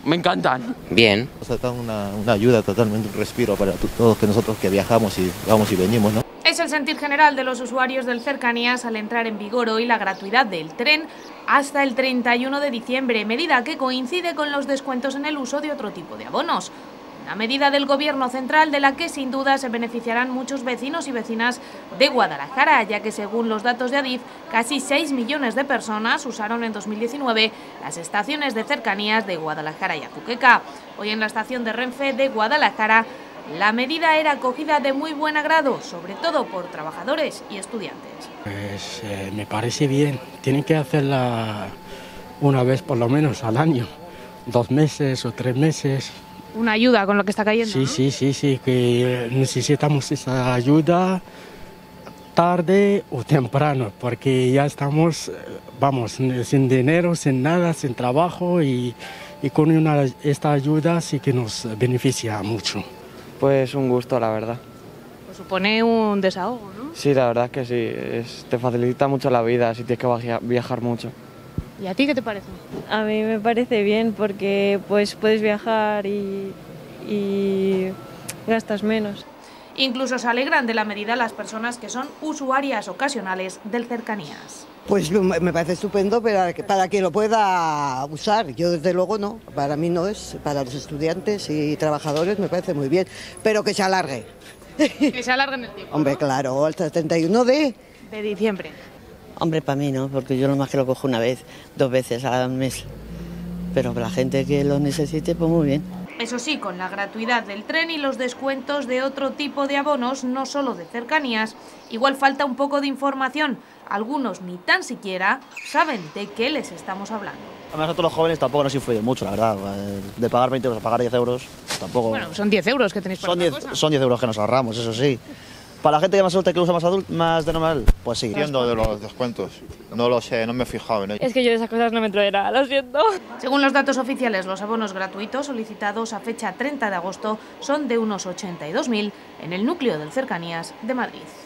Me encantan. Bien. O sea, dan una ayuda, totalmente un respiro para todos que nosotros que viajamos y vamos y venimos, ¿no? Es el sentir general de los usuarios del Cercanías al entrar en vigor hoy la gratuidad del tren hasta el 31 de diciembre, medida que coincide con los descuentos en el uso de otro tipo de abonos. Una medida del Gobierno central de la que sin duda se beneficiarán muchos vecinos y vecinas de Guadalajara, ya que según los datos de Adif, casi 6 millones de personas usaron en 2019 las estaciones de Cercanías de Guadalajara y Azuqueca. Hoy en la estación de Renfe de Guadalajara, la medida era acogida de muy buen agrado, sobre todo por trabajadores y estudiantes. Pues me parece bien, tienen que hacerla una vez por lo menos al año, 2 meses o 3 meses. Una ayuda con lo que está cayendo, ¿no? Sí, que necesitamos esa ayuda tarde o temprano, porque ya estamos, vamos, sin dinero, sin nada, sin trabajo y con esta ayuda sí que nos beneficia mucho. Pues un gusto, la verdad. Pues supone un desahogo, ¿no? Sí, la verdad es que sí, te facilita mucho la vida si tienes que viajar mucho. ¿Y a ti qué te parece? A mí me parece bien porque pues puedes viajar y gastas menos. Incluso se alegran de la medida las personas que son usuarias ocasionales del Cercanías. Pues me parece estupendo para que lo pueda usar. Yo desde luego no, para mí no es, para los estudiantes y trabajadores me parece muy bien, pero que se alargue. Que se alargue en el tiempo. Hombre, claro, hasta el 31 de diciembre. Hombre, para mí no, porque yo lo más que lo cojo una vez, 2 veces al mes. Pero para la gente que lo necesite, pues muy bien. Eso sí, con la gratuidad del tren y los descuentos de otro tipo de abonos, no solo de Cercanías, igual falta un poco de información. Algunos ni tan siquiera saben de qué les estamos hablando. A nosotros los jóvenes tampoco nos influye mucho, la verdad. De pagar 20 euros a pagar 10 euros, tampoco... Bueno, son 10 euros que tenéis para Son 10 euros que nos ahorramos, eso sí. Para la gente que más adulta que lo usa más de normal, pues sí. Entiendo de los descuentos, no lo sé, no me he fijado en ello. Es que yo de esas cosas no me entero de nada, lo siento. Según los datos oficiales, los abonos gratuitos solicitados a fecha 30 de agosto son de unos 82.000 en el núcleo del Cercanías de Madrid.